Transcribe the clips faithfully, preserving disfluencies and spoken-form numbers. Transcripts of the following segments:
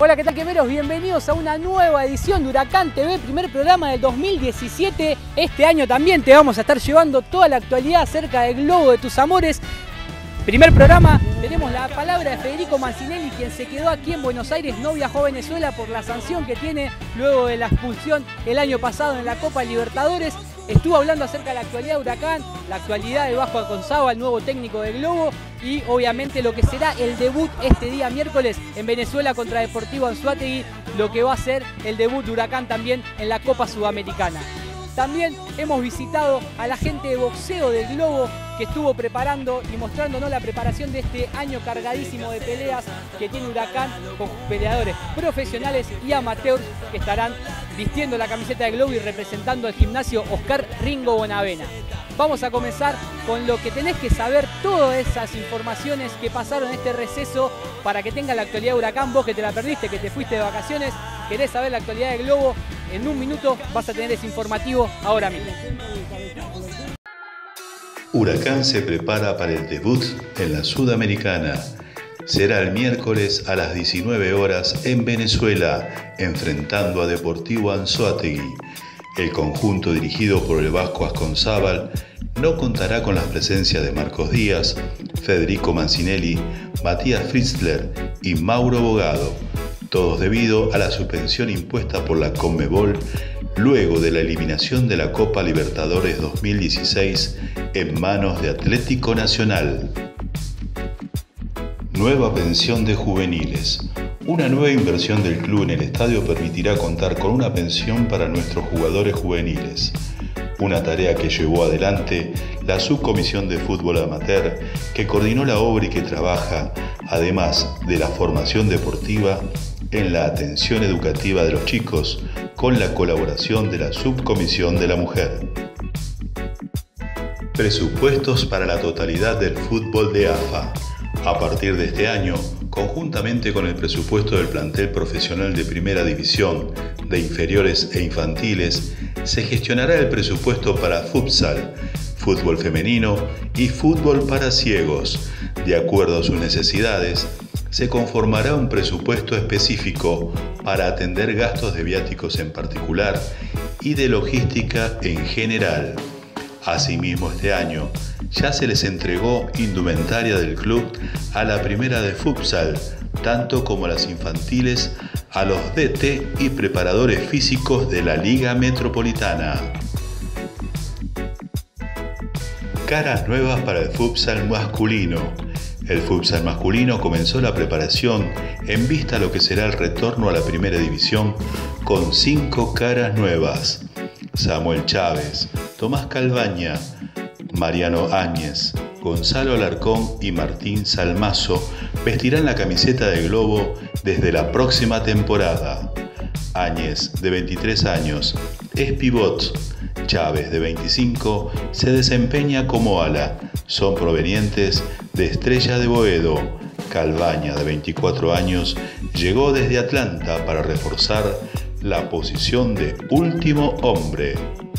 Hola, ¿qué tal, quemeros? Bienvenidos a una nueva edición de Huracán T V, primer programa del dos mil diecisiete. Este año también te vamos a estar llevando toda la actualidad acerca del globo de tus amores. Primer programa, tenemos la palabra de Federico Mancinelli, quien se quedó aquí en Buenos Aires, no viajó a Venezuela por la sanción que tiene luego de la expulsión el año pasado en la Copa Libertadores. Estuvo hablando acerca de la actualidad de Huracán, la actualidad de Vasco Aconzaba, el nuevo técnico del Globo, y obviamente lo que será el debut este día miércoles en Venezuela contra Deportivo Anzoátegui, lo que va a ser el debut de Huracán también en la Copa Sudamericana. También hemos visitado a la gente de boxeo del Globo que estuvo preparando y mostrándonos la preparación de este año cargadísimo de peleas que tiene Huracán, con peleadores profesionales y amateurs que estarán vistiendo la camiseta del Globo y representando al gimnasio Oscar Ringo Bonavena. Vamos a comenzar con lo que tenés que saber, todas esas informaciones que pasaron en este receso para que tengas la actualidad de Huracán. Vos que te la perdiste, que te fuiste de vacaciones, querés saber la actualidad del Globo, en un minuto vas a tener ese informativo ahora mismo. Huracán se prepara para el debut en la Sudamericana. Será el miércoles a las diecinueve horas en Venezuela, enfrentando a Deportivo Anzoátegui. El conjunto dirigido por el Vasco Aconzábal no contará con la presencia de Marcos Díaz, Federico Mancinelli, Matías Fritzler y Mauro Bogado, todos debido a la suspensión impuesta por la Conmebol luego de la eliminación de la Copa Libertadores dos mil dieciséis en manos de Atlético Nacional. Nueva pensión de juveniles. Una nueva inversión del club en el estadio permitirá contar con una pensión para nuestros jugadores juveniles. Una tarea que llevó adelante la Subcomisión de Fútbol Amateur, que coordinó la obra y que trabaja, además de la formación deportiva, en la atención educativa de los chicos, con la colaboración de la Subcomisión de la Mujer. Presupuestos para la totalidad del fútbol de A F A. A partir de este año, conjuntamente con el presupuesto del plantel profesional de Primera División, de inferiores e infantiles, se gestionará el presupuesto para futsal, fútbol femenino y fútbol para ciegos. De acuerdo a sus necesidades, se conformará un presupuesto específico para atender gastos de viáticos en particular y de logística en general. Asimismo, este año ya se les entregó indumentaria del club a la primera de futsal, tanto como a las infantiles, a los D T y preparadores físicos de la Liga Metropolitana. Caras nuevas para el futsal masculino. El futsal masculino comenzó la preparación en vista a lo que será el retorno a la primera división con cinco caras nuevas. Samuel Chávez, Tomás Calvaña, Mariano Áñez, Gonzalo Alarcón y Martín Salmazo vestirán la camiseta de Globo desde la próxima temporada. Áñez, de veintitrés años, es pivot. Chávez, de veinticinco, se desempeña como ala. Son provenientes de Estrella de Boedo. Calvaña, de veinticuatro años, llegó desde Atlanta para reforzar la posición de último hombre.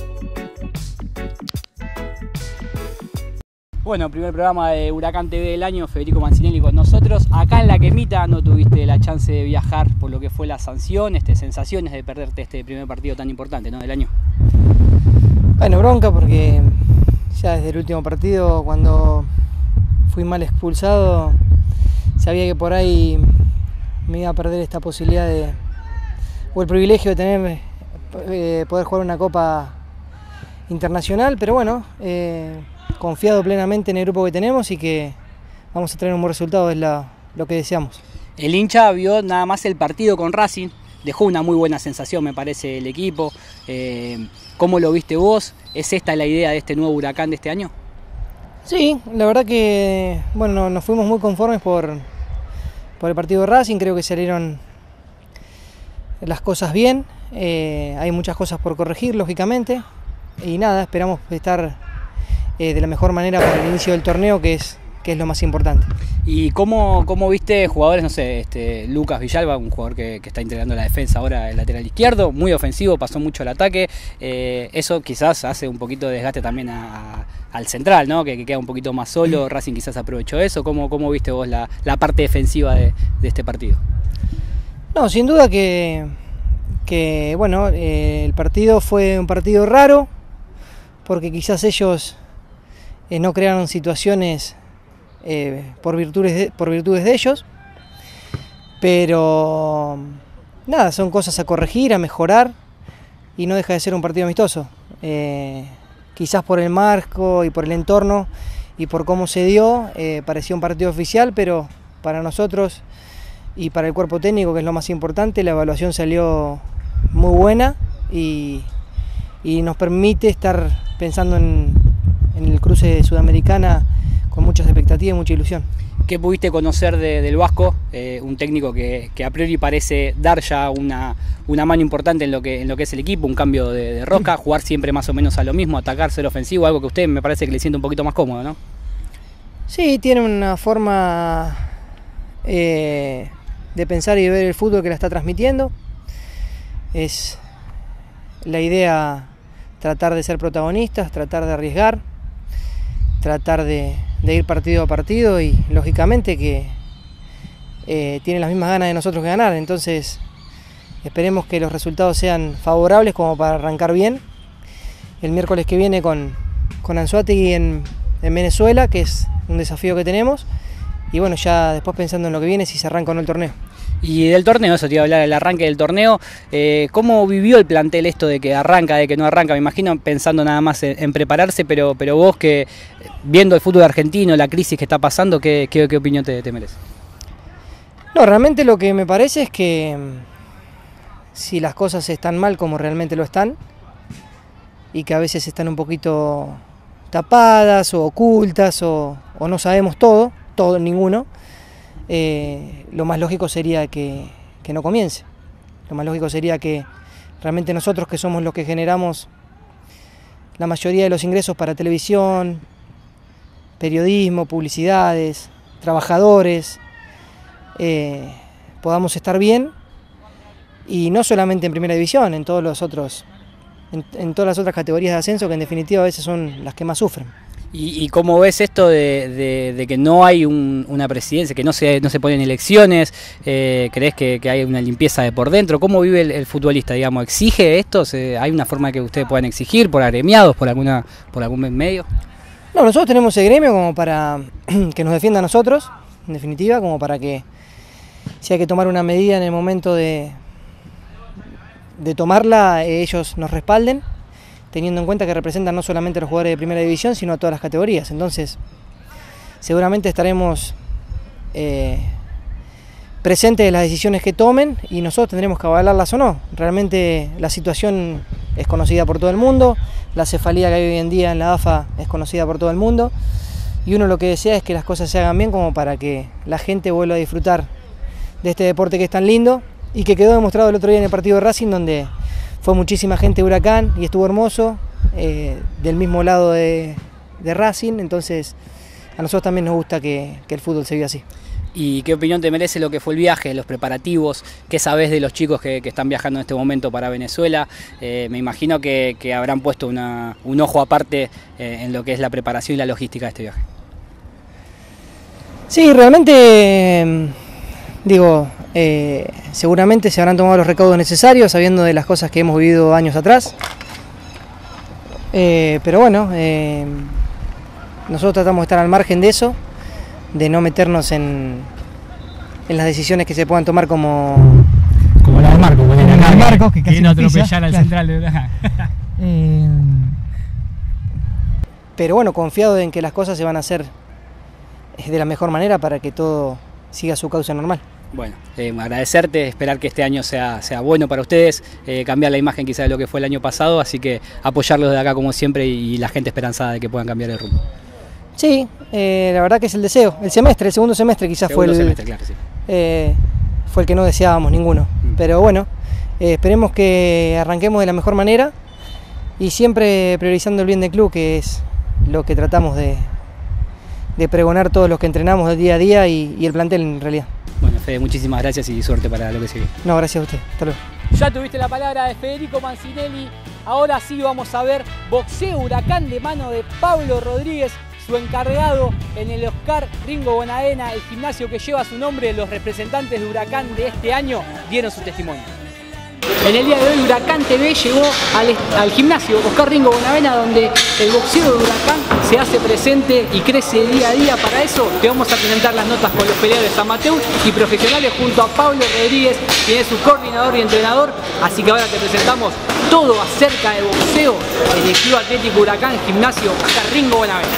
Bueno, primer programa de Huracán T V del año, Federico Mancinelli con nosotros. Acá en La Quemita no tuviste la chance de viajar por lo que fue la sanción, este, sensaciones de perderte este primer partido tan importante, ¿no?, del año. Bueno, bronca porque ya desde el último partido, cuando fui mal expulsado, sabía que por ahí me iba a perder esta posibilidad de, o el privilegio de tener, eh, poder jugar una Copa Internacional, pero bueno, eh, confiado plenamente en el grupo que tenemos y que vamos a tener un buen resultado, es la, lo que deseamos. El hincha vio nada más el partido con Racing, dejó una muy buena sensación, me parece, el equipo. Eh, ¿Cómo lo viste vos? ¿Es esta la idea de este nuevo Huracán de este año? Sí, la verdad que bueno, nos fuimos muy conformes por, por el partido de Racing, creo que salieron las cosas bien, eh, hay muchas cosas por corregir, lógicamente, y nada, esperamos estar eh, de la mejor manera para el inicio del torneo, que es, que es lo más importante. ¿Y cómo, cómo viste jugadores, no sé, este, Lucas Villalba, un jugador que, que está integrando la defensa ahora, el lateral izquierdo, muy ofensivo, pasó mucho al ataque, eh, eso quizás hace un poquito de desgaste también a, a, al central, ¿no?, que, que queda un poquito más solo, Racing quizás aprovechó eso. ¿Cómo, cómo viste vos la, la parte defensiva de, de este partido? No, sin duda que, que bueno, eh, el partido fue un partido raro, porque quizás ellos eh, no crearon situaciones eh, por, virtudes de, por virtudes de ellos, pero nada, son cosas a corregir, a mejorar, y no deja de ser un partido amistoso. Eh, quizás por el marco y por el entorno y por cómo se dio, eh, parecía un partido oficial, pero para nosotros y para el cuerpo técnico, que es lo más importante, la evaluación salió muy buena y, y nos permite estar pensando en, en el cruce de Sudamericana con muchas expectativas y mucha ilusión. ¿Qué pudiste conocer de, del Vasco? Eh, un técnico que, que a priori parece dar ya una, una mano importante en lo, que, en lo que es el equipo, un cambio de, de rosca, jugar siempre más o menos a lo mismo, atacar, ser ofensivo, algo que a usted me parece que le siente un poquito más cómodo, ¿no? Sí, tiene una forma eh, de pensar y de ver el fútbol que la está transmitiendo. Es la idea tratar de ser protagonistas, tratar de arriesgar, tratar de, de ir partido a partido y lógicamente que eh, tiene las mismas ganas de nosotros que ganar, entonces esperemos que los resultados sean favorables como para arrancar bien el miércoles que viene con, con Anzoátegui en, en Venezuela, que es un desafío que tenemos, y bueno, ya después pensando en lo que viene, si se arranca o no el torneo. Y del torneo, eso te iba a hablar, el arranque del torneo, eh, ¿cómo vivió el plantel esto de que arranca, de que no arranca? Me imagino pensando nada más en, en prepararse, pero, pero vos que viendo el fútbol argentino, la crisis que está pasando, ¿qué, qué, qué opinión te, te merece? No, realmente lo que me parece es que si las cosas están mal como realmente lo están, y que a veces están un poquito tapadas o ocultas o, o no sabemos todo, todo, ninguno, Eh, lo más lógico sería que, que no comience. Lo más lógico sería que realmente nosotros, que somos los que generamos la mayoría de los ingresos para televisión, periodismo, publicidades, trabajadores, eh, podamos estar bien, y no solamente en primera división, en todos los otros, en, en todas las otras categorías de ascenso, que en definitiva a veces son las que más sufren. ¿Y, y cómo ves esto de, de, de que no hay un, una presidencia, que no se, no se ponen elecciones? Eh, ¿Crees que, que hay una limpieza de por dentro? ¿Cómo vive el, el futbolista, digamos? ¿Exige esto? ¿Hay una forma que ustedes puedan exigir por agremiados, por, alguna, por algún medio? No, nosotros tenemos el gremio como para que nos defienda a nosotros, en definitiva, como para que si hay que tomar una medida en el momento de, de tomarla, ellos nos respalden, teniendo en cuenta que representan no solamente a los jugadores de primera división, sino a todas las categorías. Entonces, seguramente estaremos eh, presentes de las decisiones que tomen y nosotros tendremos que avalarlas o no. Realmente la situación es conocida por todo el mundo, la cefalía que hay hoy en día en la A F A es conocida por todo el mundo, y uno lo que desea es que las cosas se hagan bien como para que la gente vuelva a disfrutar de este deporte que es tan lindo y que quedó demostrado el otro día en el partido de Racing, donde fue muchísima gente de Huracán y estuvo hermoso, eh, del mismo lado de, de Racing, entonces a nosotros también nos gusta que, que el fútbol se viva así. ¿Y qué opinión te merece lo que fue el viaje, los preparativos? ¿Qué sabés de los chicos que, que están viajando en este momento para Venezuela? Eh, me imagino que, que habrán puesto una, un ojo aparte eh, en lo que es la preparación y la logística de este viaje. Sí, realmente, digo, eh, seguramente se habrán tomado los recaudos necesarios, sabiendo de las cosas que hemos vivido años atrás. Eh, pero bueno, eh, nosotros tratamos de estar al margen de eso, de no meternos en, en las decisiones que se puedan tomar como... Como la de Marcos, como la de Marcos, que casi no atropellar al claro. central de Huracán. eh, pero bueno, confiado en que las cosas se van a hacer de la mejor manera para que todo siga su causa normal. Bueno, eh, agradecerte, esperar que este año sea, sea bueno para ustedes, eh, cambiar la imagen quizás de lo que fue el año pasado, así que apoyarlos de acá como siempre y, y la gente esperanzada de que puedan cambiar el rumbo. Sí, eh, la verdad que es el deseo. El semestre, el segundo semestre quizás Segundo fue el, semestre, claro, sí. eh, fue el que no deseábamos ninguno. Mm. Pero bueno, eh, esperemos que arranquemos de la mejor manera y siempre priorizando el bien del club, que es lo que tratamos de, de pregonar todos los que entrenamos del día a día y, y el plantel en realidad. Bueno, Fede, muchísimas gracias y suerte para lo que sigue. No, gracias a usted. Hasta luego. Ya tuviste la palabra de Federico Mancinelli. Ahora sí vamos a ver boxeo Huracán de mano de Pablo Rodríguez. su encargado en el Oscar Ringo Bonavena, el gimnasio que lleva su nombre. Los representantes de Huracán de este año dieron su testimonio. En el día de hoy Huracán T V llegó al, al gimnasio Oscar Ringo Bonavena, donde el boxeo de Huracán se hace presente y crece día a día. Para eso te vamos a presentar las notas con los peleadores amateur y profesionales junto a Pablo Rodríguez, quien es su coordinador y entrenador. Así que ahora te presentamos todo acerca de boxeo en el Club Atlético Huracán, gimnasio Oscar Ringo Bonavena.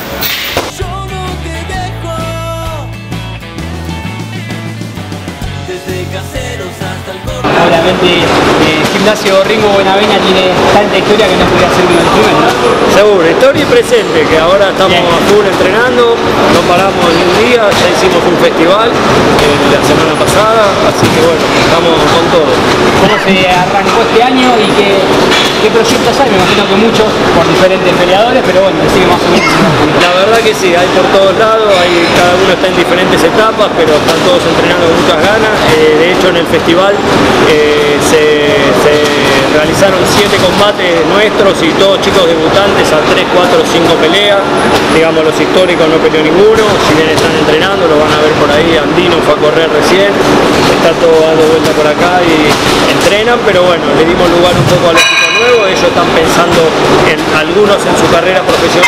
Desde caseros hasta el corte. Obviamente el gimnasio Ringo Bonavena tiene tanta historia que no podía ser menos joven, ¿no? Seguro, historia y presente, que ahora estamos Bien. a full entrenando, no paramos ni un día, ya hicimos un festival eh, la semana pasada, así que bueno, estamos con todo. ¿Cómo se arrancó este año y qué, qué proyectos hay? Me imagino que muchos por diferentes peleadores, pero bueno, sigue más o menos. La verdad que sí, hay por todos lados, hay, cada uno está en diferentes etapas, pero están todos entrenando con muchas ganas. Eh, de hecho en el festival eh, se, se realizaron siete combates nuestros y todos chicos debutantes a tres, cuatro, cinco peleas. Digamos, los históricos no peleó ninguno, si bien están entrenando, lo van a ver por ahí. Andino fue a correr recién, está todo dando vuelta por acá y entrenan, pero bueno, le dimos lugar un poco a los chicos nuevos. Ellos están pensando en algunos en su carrera profesional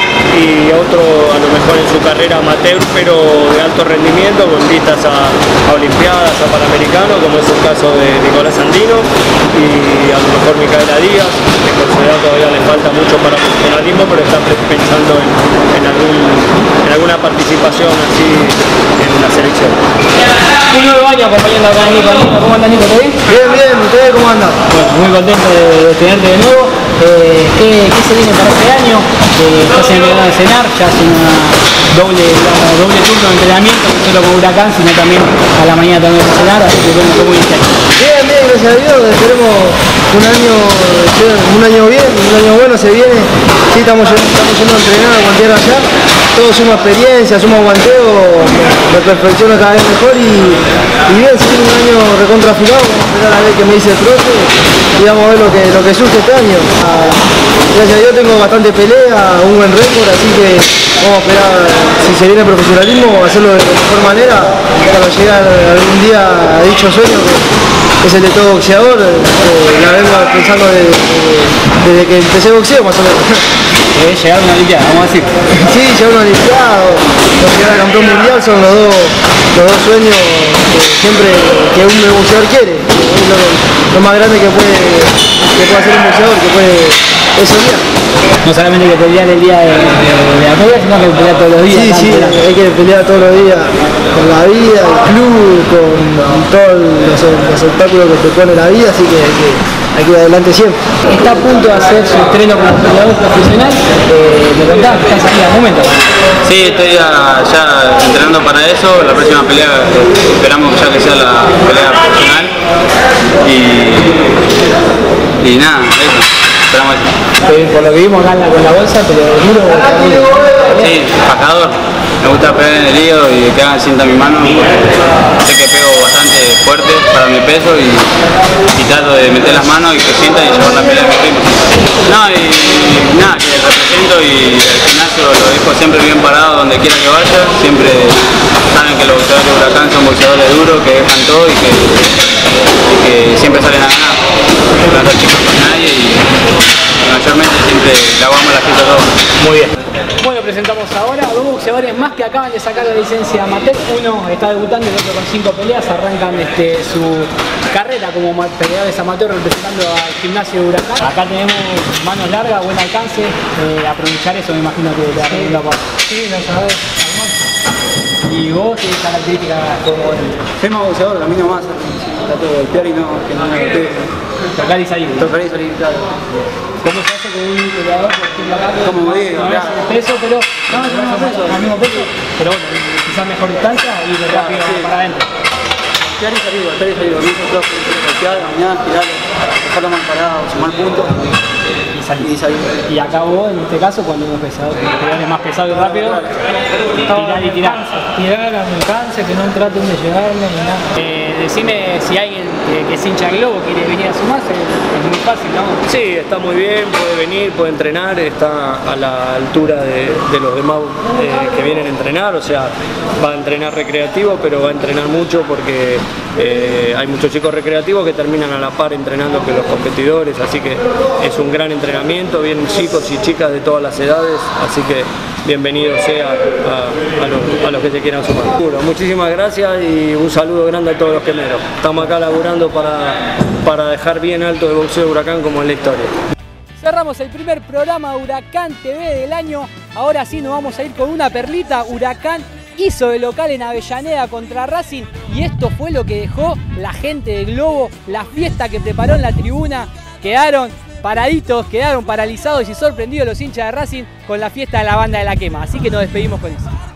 y otro a lo mejor en su carrera amateur, pero de alto rendimiento, con vistas a, a olimpiadas, a panamericanos, como es el caso de Nicolás Andino y a lo mejor Micaela Díaz. De Consolidad todavía le falta mucho para profesionalismo, pero está pensando en, en, algún, en alguna participación así en una selección. Un nuevo año acompañando acá a Nico. ¿Cómo anda, Nico? ¿Todo bien? Bien, bien, ¿ustedes cómo andan? Bueno, muy contento de, de tenerte de nuevo. Eh, ¿qué, ¿Qué se viene para este año? Eh, estás entrenando a cenar, ya hace una doble, digamos, doble turno de entrenamiento, no solo con Huracán, sino también a la mañana también a cenar, así que bueno, ¿cómo viste? Bien, bien, gracias a Dios, esperemos un año, un año bien, un año bueno se viene. Sí, estamos, estamos yendo a entrenar, a guantear allá, todo suma experiencia, suma guanteo, me perfecciono cada vez mejor y, y bien, sí, un año recontrafilado, vamos a esperar a ver qué me dice el profe y vamos a ver lo que, lo que surge este año. Ah, gracias a Dios tengo bastante pelea, un buen récord, así que vamos a esperar, si se viene el profesionalismo, hacerlo de la mejor manera para llegar algún día a dicho sueño que es el de todo boxeador. Eh, la vengo pensando desde, desde que empecé boxeo más o menos. Eh, llegar a una olimpiada, vamos a decir. Sí, llegar a una olimpiada o, o llegar a campeón mundial son los dos, los dos sueños que siempre que un boxeador quiere. Es lo, lo más grande que puede, que puede hacer un boxeador, que puede es soñar. No solamente que pelear el día de, de, de la pelea, sino que pelear todos los días. Sí, sí, hay que pelear todos los días con la vida, el club, con todos los, los obstáculos que te pone la vida, así que hay que, hay que ir adelante siempre. Está a punto de hacer su estreno como peleador profesional, eh, me contaba que estás aquí al momento. Sí, estoy ya, ya entrenando para eso. La próxima pelea eh, esperamos ya que sea la pelea profesional y, y nada, eso. Esperamos eso. Por lo que vimos acá con la bolsa, pero duro. Sí, fajador. Me gusta pegar en el hígado y que hagan sienta mi mano, porque sé que pego bastante fuerte para mi peso y, y trato de meter las manos y que sientan y llevar la pelea a mi ritmo. No, y, y nada, que represento y el gimnasio lo dejo siempre bien parado donde quiera que vaya. Siempre saben que los boxeadores de Huracán son boxeadores duros, que dejan todo y que, y que siempre salen a ganar. No plantar chicos con nadie y mayormente siempre le aguamos la fiesta a todos. Muy bien. Bueno, presentamos ahora a dos boxeadores más que acaban de sacar la licencia amateur. Uno está debutando y el otro con cinco peleas. Arrancan este, su carrera como peleadores amateur representando al gimnasio de Huracán. Acá tenemos manos largas, buen alcance. Eh, aprovechar eso, me imagino que te arregla la parte. Sí, lo sabes. ¿Y vos qué características como Soy más boxeador, a mí nomás trato de golpear y no que no me golpee. tocar y salir? Tocar y salir, claro. ¿Cómo se hace con un peleador por ejemplo acá? Como digo, no claro. es peso, pero No, es el mismo peso. al mismo peso, pero bueno, quizás mejor distancia y de Claro, rápido sí. para adentro. Golpear y salir, golpear y salir. A mí yo golpear, mañana, tirar, dejarlo mal parado, sumar puntos. Y salís. Y salís. Y acabó en este caso cuando uno es pesado, que el pedal es más pesado y rápido, tirar y tirar. Tirar a mi alcance, que no traten de llegarme ni nada. Eh, decime si alguien que, que es hincha del Globo quiere venir a sumarse, es muy fácil, ¿no? Sí, está muy bien, puede venir, puede entrenar, está a la altura de, de los demás eh, que vienen a entrenar, o sea, va a entrenar recreativo, pero va a entrenar mucho porque eh, hay muchos chicos recreativos que terminan a la par entrenando que los competidores, así que es un gran entrenamiento, vienen chicos y chicas de todas las edades, así que bienvenido sea a, a, los, a los que se quieran sumar. Muchísimas gracias y un saludo grande a todos los quemeros. Estamos acá laburando para, para dejar bien alto el boxeo de Huracán como en la historia. Cerramos el primer programa de Huracán T V del año. Ahora sí nos vamos a ir con una perlita. Huracán hizo de local en Avellaneda contra Racing y esto fue lo que dejó la gente de Globo, la fiesta que preparó en la tribuna. Quedaron paraditos, quedaron paralizados y sorprendidos los hinchas de Racing con la fiesta de la banda de la quema. Así que nos despedimos con eso.